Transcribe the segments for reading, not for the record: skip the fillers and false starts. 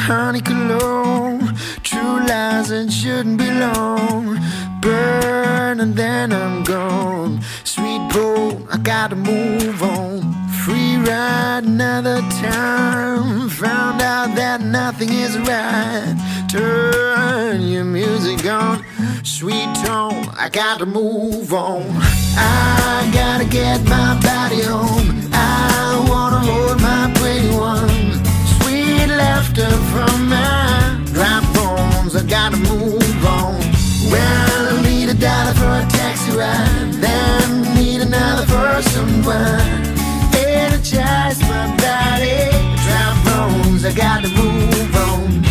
honey cologne, true lies that shouldn't belong. Burn and then I'm gone. Sweet boat, I gotta move on. Free ride another time. Found out that nothing is right. Turn your music on. Sweet tone, I gotta move on. I gotta get my body home. I wanna hold my pretty one. Sweet laughter from my dry bones. I gotta move on. Well, I need $1 for a taxi ride. Then need another for some wine. Energize my body. Dry bones, I gotta move on.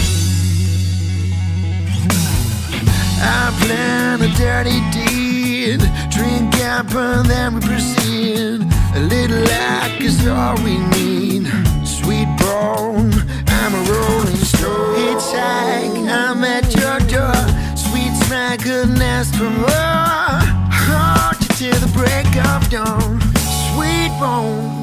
I plan a dirty deed. Drink up and then we proceed. A little luck is all we need. Sweet bone, I'm a rolling stone. Hitchhike, I'm at your door. Sweet smile couldn't ask for more. Hold you till the break of dawn. Sweet bone,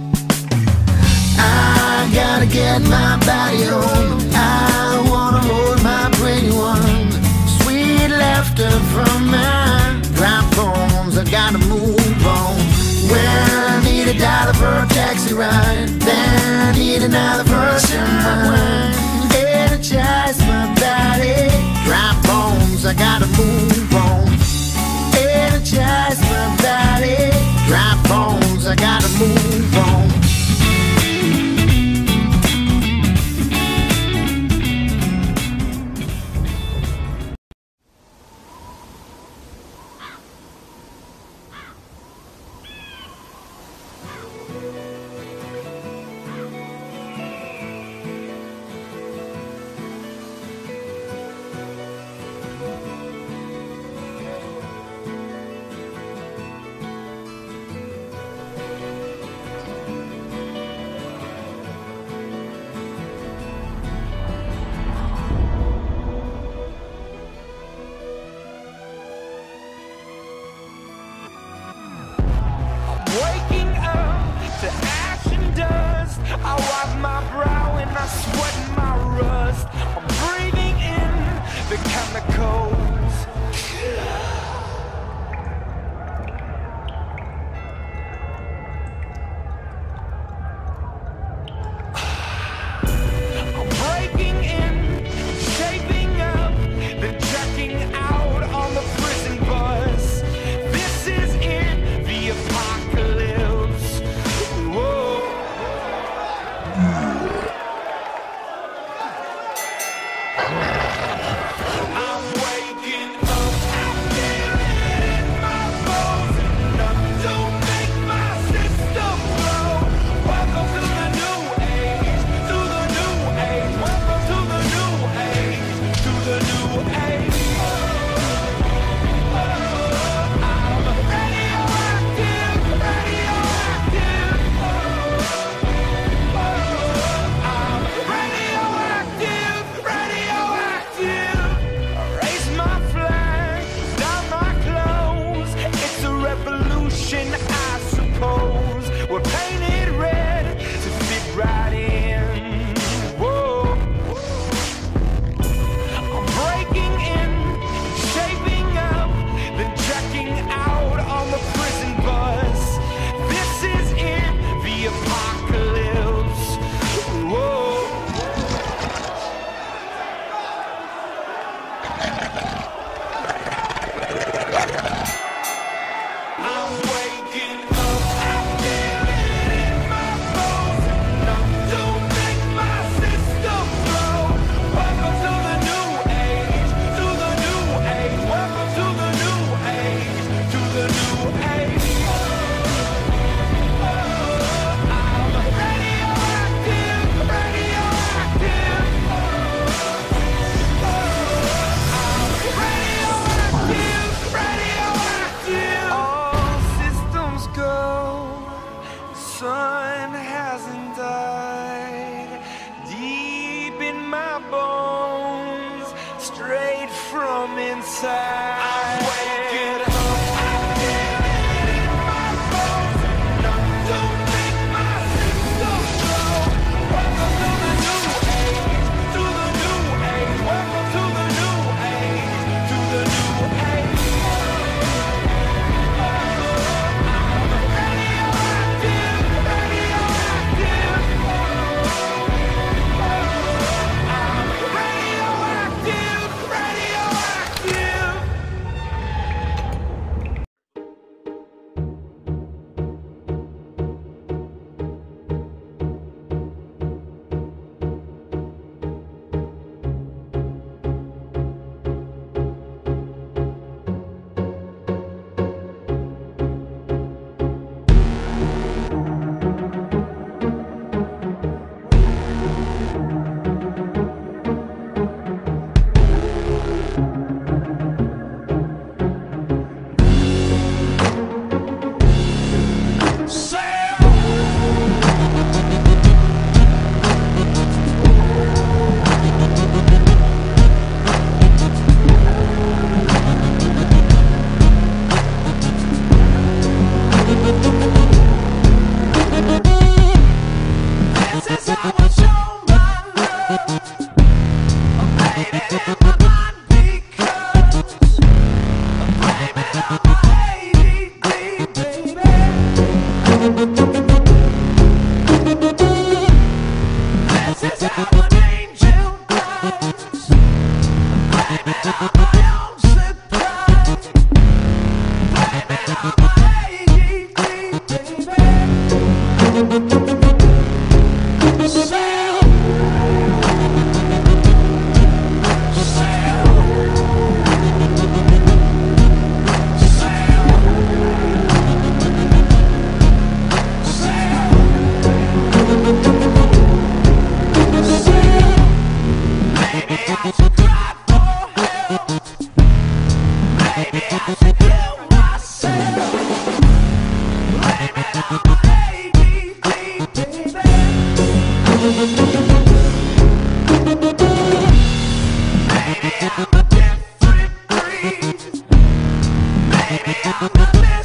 I gotta get my body home. I wanna hold my pretty one. Sweet laughter from my dry bones. I gotta move on. Well, I need $1 for a taxi ride. Then I need another for some wine. Energize my body. Dry bones, I gotta move on. Energize my body. Dry bones, I gotta move on. Waking up to ash and dust. I wipe my brow and I sweat my rust. I'm breathing in the chemicals. I'm breaking in, shaping up, then checking out on the prison bus. This is it, the apocalypse. Whoa. I'm waking up, I feel it in my bones. Enough to make my system blow. Welcome to the new age, to the new age. Welcome to the new age, to the new age. I'm radioactive, radioactive. I'm radioactive, radioactive. Raise my flag, down my clothes. It's a revolution, I suppose. We're painted red to fit right in. Whoa. I'm breaking in, shaping up, then checking out on the prison bus. This is it, the apocalypse. Whoa. I'm waking up, I feel it in my bones. Enough to make my system blow. Welcome to the new age, to the new age. Welcome to the new age, to the new age. I'm radioactive, radioactive. I'm radioactive, radioactive. All systems go. The sun hasn't died. Deep in my bones, straight from inside. I'm waking up, I feel it in my bones. Enough to make my system blow. Welcome to the new age, to This is how I show my love. I'm playing it in my mind because I'm blaming it on my ADD, baby. This is how an angel does. I'm blaming it on my own surprise. Blaming it on my ADD, baby.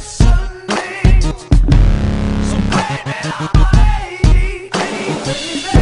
Baby,